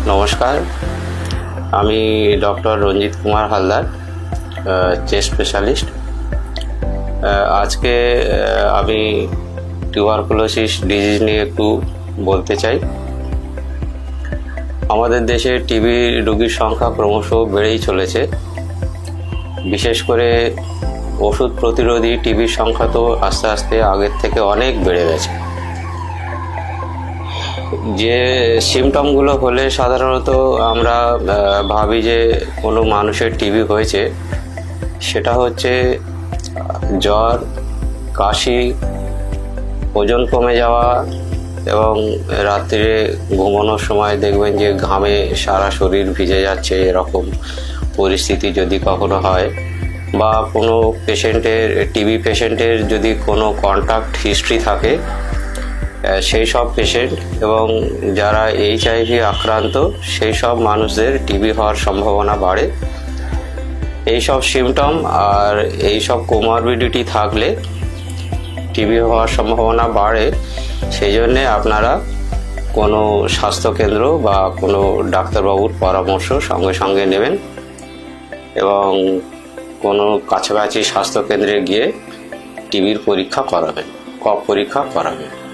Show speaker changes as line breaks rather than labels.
নমস্কার, আমি doctor Ranjit Kumar Haldar, chest specialist. আজকে আমি টিউবারকুলোসিস ডিজিজ নিয়ে একটু বলতে চাই। আমাদের দেশে টিবি রোগীর সংখ্যা ক্রমশ বেড়েই চলেছে। বিশেষ করে ওষুধ প্রতিরোধী টিবির সংখ্যা তো আস্তে আস্তে আগের থেকে অনেক বেড়ে গেছে। যে সিমটমগুলো হলে সাধারণত আমরা ভাবি যে কোনো মানুষের টিবি হয়েছে, সেটা হচ্ছে জ্বর, কাশি, ওজন কমে যাওয়া এবং রাত্রে ঘুমানোর সময় দেখবেন যে ঘামে সারা শরীর ভিজে যাচ্ছে, এরকম পরিস্থিতি যদি কখনো হয়, বা কোনো টিবি পেশেন্টের যদি কোনো কন্ট্যাক্ট হিস্ট্রি থাকে, সেই সব পেশেন্ট এবং যারা HIV আক্রান্ত সেই সব মানুষদের টিবি হওয়ার সম্ভাবনা বাড়ে। এই সব সিমটম আর এই সব কোমরবিডিটি থাকলে টিবি হওয়ার সম্ভাবনা বাড়ে। সেই জন্যে আপনারা কোনো স্বাস্থ্যকেন্দ্র বা কোনো ডাক্তারবাবুর পরামর্শ সঙ্গে সঙ্গে নেবেন এবং কোনো কাছাকাছি স্বাস্থ্যকেন্দ্রে গিয়ে টিবির পরীক্ষা করাবেন, কফ পরীক্ষা করাবেন।